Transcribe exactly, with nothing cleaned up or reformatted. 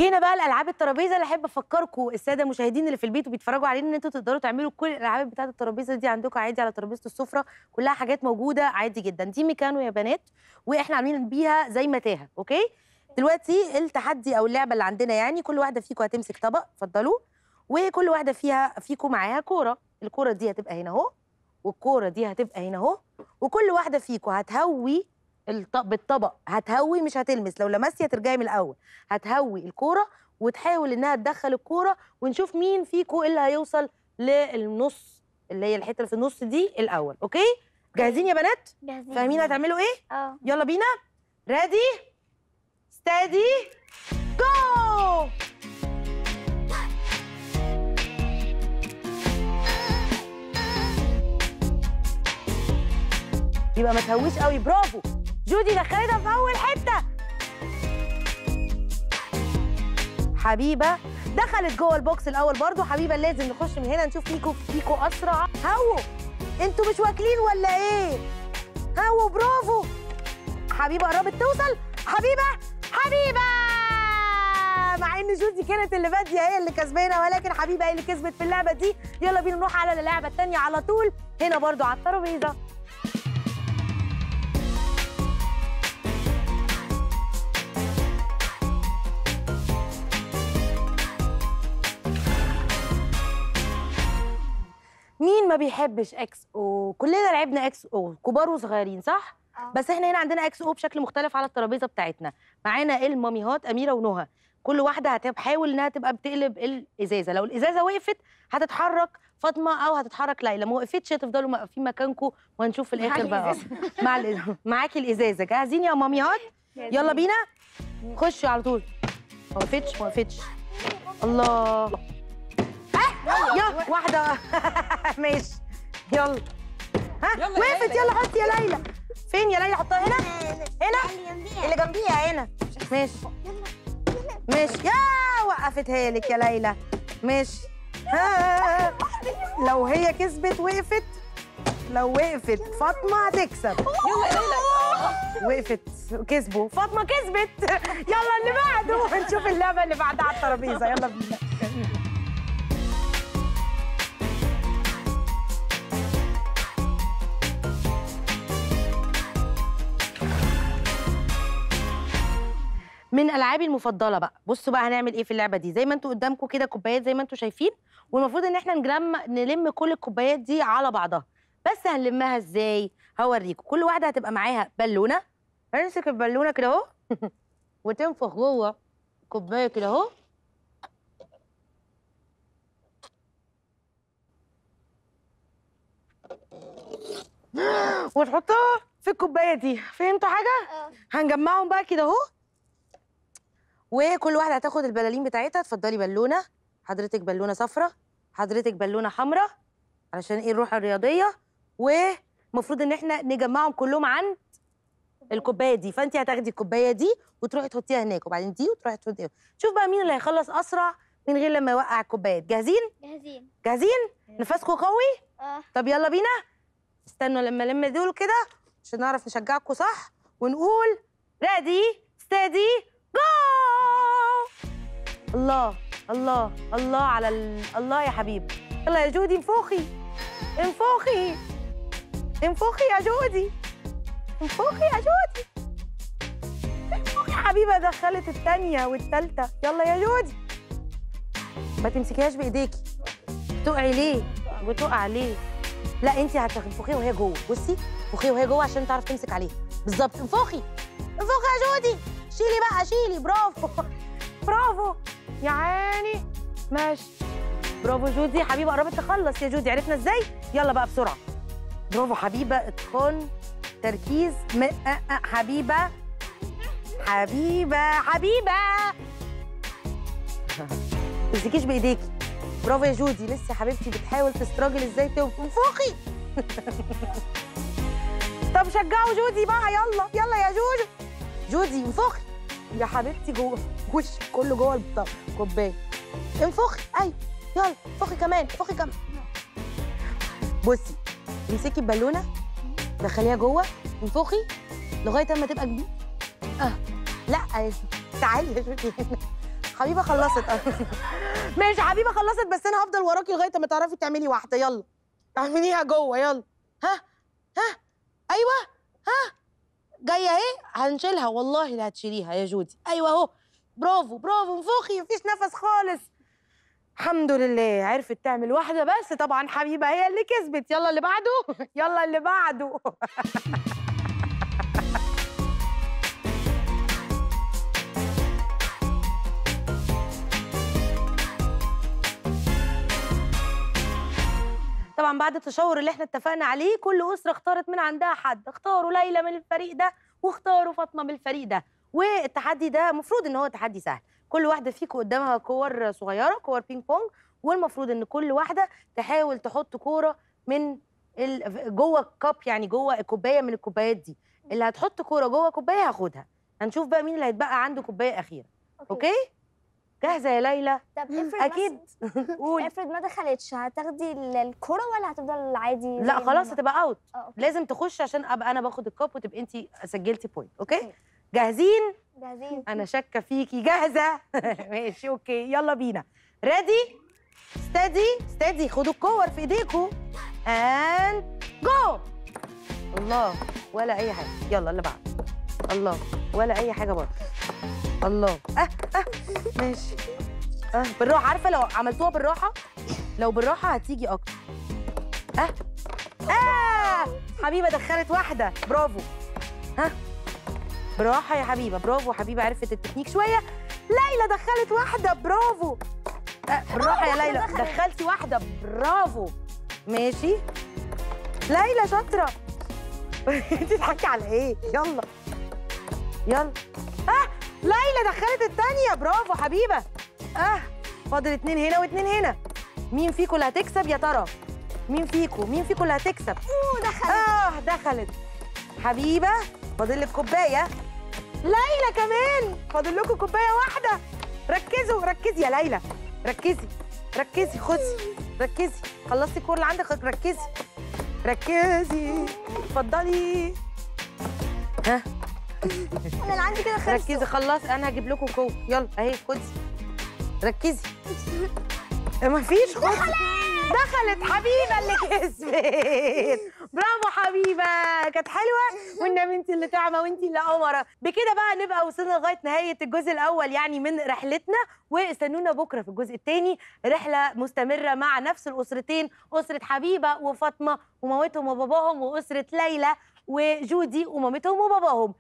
جينا بقى لالعاب الترابيزه اللي احب افكركم الساده المشاهدين اللي في البيت وبيتفرجوا علينا ان انتوا تقدروا تعملوا كل الالعاب بتاعه الترابيزه دي عندكم عادي على ترابيزه السفره، كلها حاجات موجوده عادي جدا. دي ميكانو يا بنات، واحنا عاملين بيها زي متاهه. اوكي، دلوقتي التحدي او اللعبه اللي عندنا يعني كل واحده فيكم هتمسك طبق، اتفضلوا، وكل واحده فيها فيكم معاها كوره. الكوره دي هتبقى هنا اهو، والكوره دي هتبقى هنا اهو، وكل واحده فيكم هتهوي بالطبق، هتهوي مش هتلمس، لو لمستي هترجعي من الاول. هتهوي الكوره وتحاول انها تدخل الكوره، ونشوف مين فيكم اللي هيوصل للنص اللي هي الحته اللي في النص دي الاول. اوكي، جاهزين يا بنات؟ جاهزين. فاهمين هتعملوا ايه؟ اه يلا بينا. ريدي ستادي جو. يبقى ما تهويش قوي. برافو جودي، دخلتها في اول حته. حبيبه دخلت جوه البوكس الاول برضو. حبيبه لازم نخش من هنا نشوف ميكو فيكو اسرع. هو انتوا مش واكلين ولا ايه؟ هو برافو. حبيبه قربت توصل. حبيبه حبيبه مع ان جودي كانت اللي باديه هي اللي كسبانه، ولكن حبيبه هي اللي كسبت في اللعبه دي. يلا بينا نروح على اللعبه الثانيه على طول، هنا برضو على الترابيزه. مين ما بيحبش اكس او؟ كلنا لعبنا اكس او، كبار وصغيرين، صح؟ أوه. بس احنا هنا عندنا اكس او بشكل مختلف على الترابيزه بتاعتنا. معانا الماميهات اميره ونهى، كل واحده هتحاول انها تبقى بتقلب الازازه. لو الازازه وقفت هتتحرك فاطمه او هتتحرك ليلى، ما وقفتش هتفضلوا واقفين مكانكم وهنشوف في الاخر بقى. مع الازازه. معاكي الازازه. جاهزين يا ماميهات؟ يلا بينا خشوا على طول. ما وقفتش ما وقفتش. الله، يلا واحدة. ماشي يلا. ها وقفت. يلا حطي يا ليلى. فين يا ليلى؟ حطها هنا هنا اللي جنبيها هنا. ماشي ماشي. يا وقفتها لك يا ليلى. ماشي. ها لو هي كسبت وقفت، لو وقفت فاطمة هتكسب. يلا يا ليلى. وقفت كسبوا، فاطمة كسبت. يلا اللي بعده، نشوف اللعبة اللي بعدها على الترابيزة. يلا بينا. من العابي المفضله بقى. بصوا بقى هنعمل ايه في اللعبه دي. زي ما انتوا قدامكم كده كوبايات زي ما انتوا شايفين، والمفروض ان احنا نجمع نلم كل الكوبايات دي على بعضها. بس هنلمها ازاي؟ هوريكم. كل واحده هتبقى معاها بالونه، هنمسك البالونه كده اهو وتنفخ جوه كوبايه كده اهو، وتحطها في الكوبايه دي. فهمتوا حاجه؟ اه هنجمعهم بقى كده اهو، وكل واحده هتاخد البلالين بتاعتها. اتفضلي بالونه، حضرتك بالونه صفراء، حضرتك بالونه حمراء، علشان ايه؟ الروح الرياضيه. ومفروض ان احنا نجمعهم كلهم عند الكوبايه دي. فانت هتاخدي الكوبايه دي وتروحي تحطيها هناك، وبعدين دي وتروحي تحطيها. شوف بقى مين اللي هيخلص اسرع من غير لما يوقع الكوبايات. جاهزين؟ جاهزين. جاهزين؟ نفسكم قوي؟ اه طب يلا بينا. استنوا لما الم دول كده عشان نعرف نشجعكم صح، ونقول ريدي ستادي جو. الله الله الله على ال... الله يا حبيبي. يلا يا جودي انفخي انفخي انفخي يا جودي، انفخي يا جودي، انفخي يا حبيبه. دخلت الثانيه والثالثه. يلا يا جودي، ما تمسكيهاش بايديكي. تقعي ليه؟ بتقع ليه؟ لا انت هتنفخيها وهي جوه. بصي انفخيها وهي جوه عشان تعرف تمسك عليها بالظبط. انفخي انفخي يا جودي. شيلي بقى شيلي. برافو برافو يا عيني. ماشي برافو جودي. حبيبه قربت تخلص يا جودي. عرفنا ازاي؟ يلا بقى بسرعه. برافو حبيبه. اتقان، تركيز. م... أ... أ... حبيبه حبيبه حبيبه ما تمسكيش بايديكي. برافو يا جودي. لسه يا حبيبتي بتحاول تستراجل ازاي تنفخي. طب شجعوا جودي بقى. يلا يلا يا جوجو. جودي انفخي يا حبيبتي. جوه وش كله جوه الكوبايه. انفخي. ايوه يلا انفخي كمان انفخي كمان. بصي امسكي البالونه، دخليها جوه، انفخي لغايه اما تبقى كبيره. اه لا تعالي يا جودي هنا. حبيبه خلصت. ماشي حبيبه خلصت، بس انا هفضل وراكي لغايه ما تعرفي تعملي واحده. يلا اعمليها جوه. يلا ها ها ايوه ها جايه اهي. هنشيلها والله لا هتشيليها يا جودي. ايوه اهو برافو برافو. انفخي مفيش نفس خالص. الحمد لله عرفت تعمل واحده بس. طبعا حبيبه هي اللي كسبت. يلا اللي بعده. يلا اللي بعده. طبعا بعد التشاور اللي احنا اتفقنا عليه كل اسره اختارت من عندها حد. اختاروا ليلى من الفريق ده واختاروا فاطمه من الفريق ده. والتحدي ده المفروض ان هو تحدي سهل. كل واحده فيكم قدامها كور صغيره، كور بينج بونج، والمفروض ان كل واحده تحاول تحط كوره من ال... جوه الكاب، يعني جوه كوبايه من الكوبايات دي. اللي هتحط كوره جوه كوبايه هاخدها. هنشوف بقى مين اللي هيتبقى عنده كوبايه اخيره. اوكي, أوكي؟ جاهزه يا ليلى؟ طب افرض اكيد. قولي. افرض ما دخلتش، هتاخدي الكرة ولا هتفضل عادي؟ لا خلاص هتبقى اوت. أوكي. لازم تخش عشان ابقى انا باخد الكاب وتبقي انت سجلتي بوينت. اوكي, أوكي. جاهزين؟ جاهزين. انا شاكه فيكي. جاهزه؟ ماشي اوكي يلا بينا. ريدي ستادي ستادي. خدوا الكور في ايديكم اند جو. الله ولا اي حاجه. يلا اللي بعد. الله ولا اي حاجه برضه. الله اه اه ماشي اه بالراحه. عارفه لو عملتوها بالراحه، لو بالراحه هتيجي اكتر. اه اه حبيبه دخلت واحده. برافو. ها براحه يا حبيبه. برافو حبيبه عرفت التكنيك شويه. ليلى دخلت واحده. برافو. آه بالراحه يا ليلى. دخلتي واحده. برافو. ماشي ليلى شاطره. انت تضحكي على ايه؟ يلا يلا. اه ليلى دخلت الثانيه. برافو حبيبه. اه فاضل اتنين هنا واتنين هنا. مين فيكم اللي هتكسب يا ترى؟ مين فيكم مين فيكم اللي هتكسب؟ اوه دخلت. اه دخلت حبيبه. فاضل لك كوبايه. ليلى كمان فاضل لكم كوبايه واحده. ركزوا ركزي يا ليلى. ركزي ركزي. خدي ركزي. خلصتي الكور اللي عندك. ركزي ركزي. اتفضلي. ها انا اللي عندي كده خلص. ركزي. خلاص انا هجيب لكم كوب. يلا اهي خدي. ركزي. مفيش. خدي. دخلت حبيبه اللي كسبت. برافو حبيبه. كانت حلوه والنبي انت اللي طعمه وانت اللي قمره. بكده بقى نبقى وصلنا لغايه نهايه الجزء الاول يعني من رحلتنا. واستنونا بكره في الجزء الثاني. رحله مستمره مع نفس الاسرتين، اسره حبيبه وفاطمه ومامتهم وباباهم، واسره ليلى وجودي ومامتهم وباباهم.